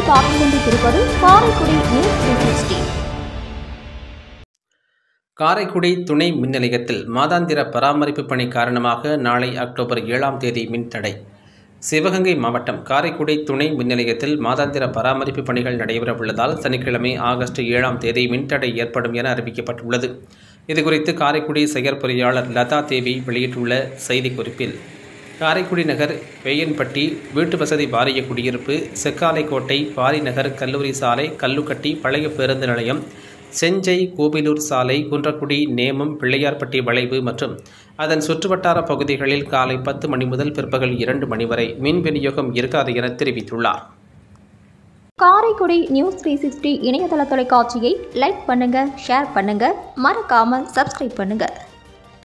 பார்த்துக் கொண்டிருப்பது காரைக்குடி நியூஸ் 360. காரைக்குடி துணை மின் நிலையத்தில் மாதாந்திர பராமரிப்பு பணி காரணமாக நாளை அக்டோபர் 7ஆம் தேதி மின்தடை. சிவகங்கை மாவட்டம் காரைக்குடி துணை மின் நிலையத்தில் மாதாந்திர பராமரிப்பு பணிகள் நடைபெறவுள்ளதால் சனிக்கிழமை ஆகஸ்ட் 7ஆம் தேதி மின்தடை ஏற்படும் என அறிவிக்கப்பட்டுள்ளது. இதுகுறித்து காரைக்குடி செயற்பொறியாளர் லதா தேவி வெளியிட்டுள்ள செய்திக்குறிப்பில், காரைக்குடி நகர், வேயன்பட்டி, வீட்டு வசதி வாரிய குடியிருப்பு, செக்காலைக்கோட்டை, பாரிநகர், கல்லூரி சாலை, கல்லுக்கட்டி, பழைய பேருந்து நிலையம், செஞ்சை, கோவிலூர் சாலை, குன்றக்குடி, நேமம், பிள்ளையார்பட்டி வளைவு மற்றும் அதன் சுற்றுவட்டார பகுதிகளில் காலை 10 மணி முதல் பிற்பகல் 2 மணி வரை மின் விநியோகம் இருக்காது என தெரிவித்துள்ளார். காரைக்குடி நியூஸ் 360 இணையதள தொலைக்காட்சியை லைக் பண்ணுங்க, ஷேர் பண்ணுங்க, மறக்காம சப்ஸ்கிரைப் பண்ணுங்க.